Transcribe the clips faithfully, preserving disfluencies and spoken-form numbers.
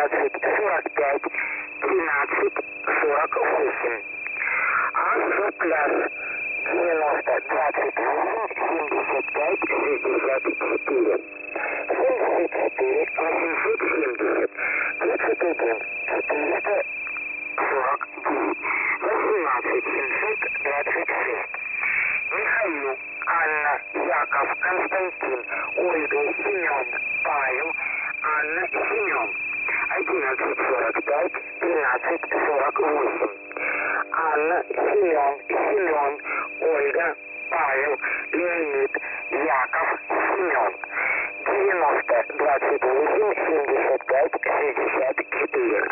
одиннадцать, сорок пять, тринадцать, сорок восемь. Аш пляж девяносто, двадцать восемь, семьдесят пять, шестьдесят четыре. семьдесят четыре, восемьсот семьдесят, тридцать один, четыреста сорок девять, восемнадцать, семьсот двадцать шесть. Михаил, Анна, Яков, Константин, Ольга, Семен, Павел, Анна, Семен. одиннадцать, сорок пять, тринадцать, сорок восемь. Анна, Семен, Семен, Ольга, Павел, Леонид, Яков, Семен. девяносто, двадцать восемь, семьдесят пять, шестьдесят четыре.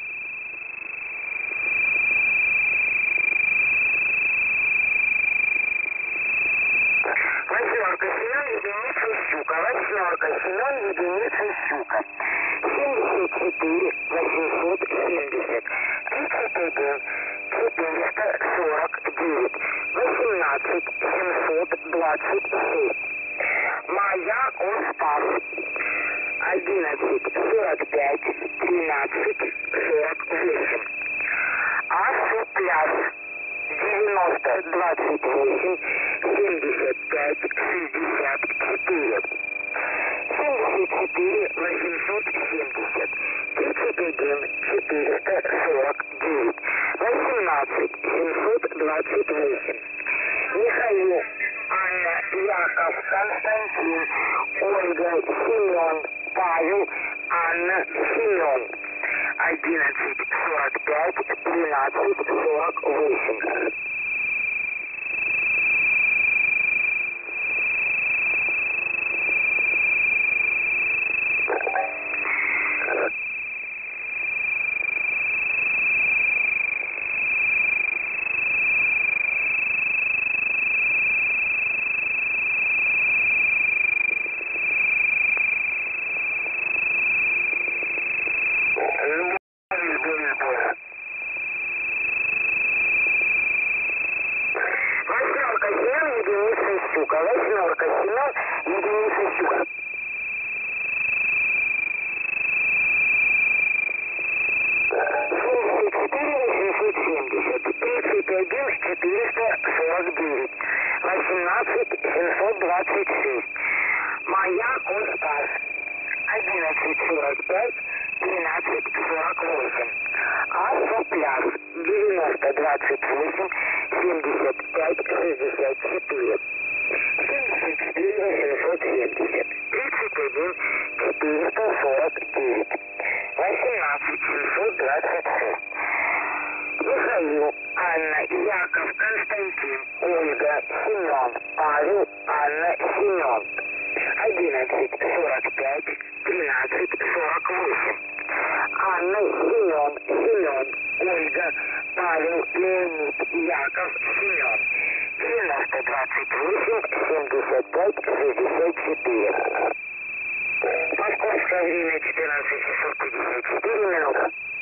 Восьмерка, Семен, единица, щука. Восьмерка, Семен, единица, щука. семьдесят четыре, восемьсот семьдесят. тридцать один, четыреста сорок девять. восемнадцать, семьсот двадцать шесть. Моя Оспас. одиннадцать, сорок пять, тринадцать, сорок восемь. Асу пляж. девяносто, двадцать восемь, семьдесят пять, шестьдесят четыре. семьдесят четыре, восемьсот семьдесят. тридцать один, четыреста сорок девять. восемнадцать, семьсот двадцать восемь. Михаил, Анна, Яков, Константин, Ольга, Семен, Павел, Анна, Семен. одиннадцать, сорок пять, тринадцать, сорок восемь. Восьмерка, Семен, единица, щука. Восьмерка, Семен, единица, щука. семьдесят четыре, восемьсот семьдесят. тридцать один, четыреста сорок девять. восемнадцать, семьсот двадцать шесть. Моя Оспас. одиннадцать, сорок пять, тринадцать, сорок восемь. Асу пляж. девяносто, двадцать восемь, семьдесят пять, шестьдесят четыре. семьдесят четыре, восемьсот семьдесят. тридцать один, четыреста сорок девять. восемнадцать, семьсот двадцать шесть. Михаил, Анна, Яков, Константин, Ольга, Семен, Павел, Анна, Семен. одиннадцать, сорок пять, тринадцать, сорок восемь. Анна, Семен, Семен, Ольга, Павел, Леонид, Яков, Семен. девяносто, двадцать восемь, семьдесят пять, шестьдесят четыре. Московское время четырнадцать часов пятьдесят четыре минуты.